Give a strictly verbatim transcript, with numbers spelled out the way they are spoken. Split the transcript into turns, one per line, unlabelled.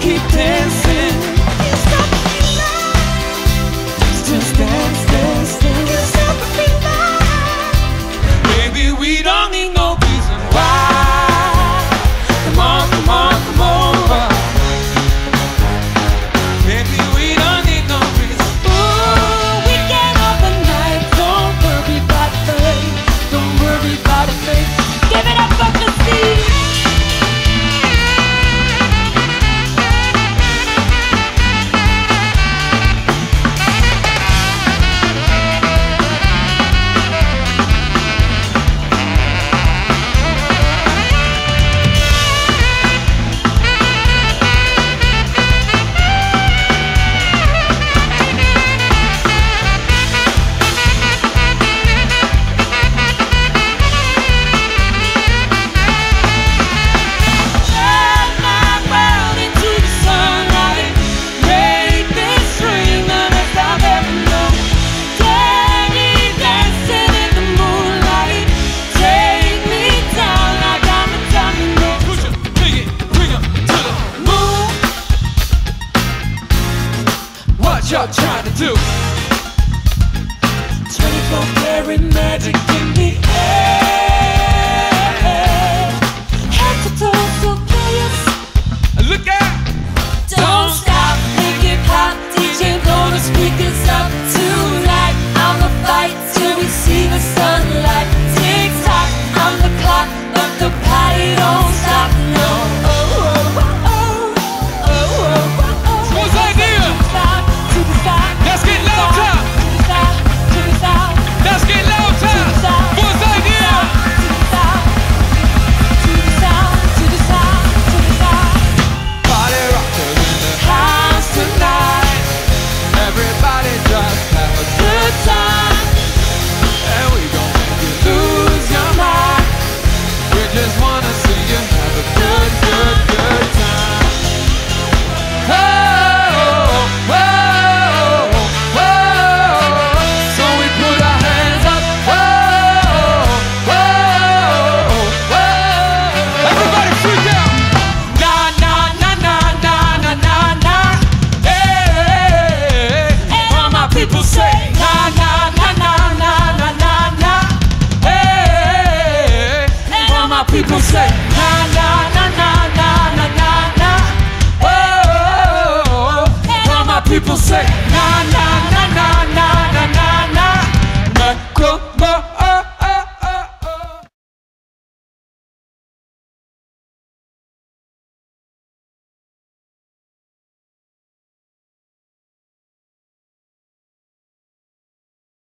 keep dancing. Stop the feeling. Just dance, dance, dance. Stop the feeling. Baby, we don't need no reason why. Come on, come on, come over. Baby, we don't need no reason. Ooh, we get up at night. Don't worry about the face. Don't worry about the face. Give it up for the sea. Y'all trying to do twenty-four karat magic in the air. Head to toe, so players. Look out! Don't stop, make it pop. D J, blow the speakers up tonight. I'ma fight till we see the sunlight. Tick tock on the clock, but the party don't stop. No. Oh, oh, oh, oh, oh, oh, oh. What's the idea? Let's get loud time. Let's get loud time. What's the idea? Party rockers in the house tonight. Everybody just have a good time, and we gon' make you lose your mind. We just wanna see you have a good, good, good time. Oh, oh, oh. People say na na na na na na na na. Oh, oh, oh, oh. All my people say.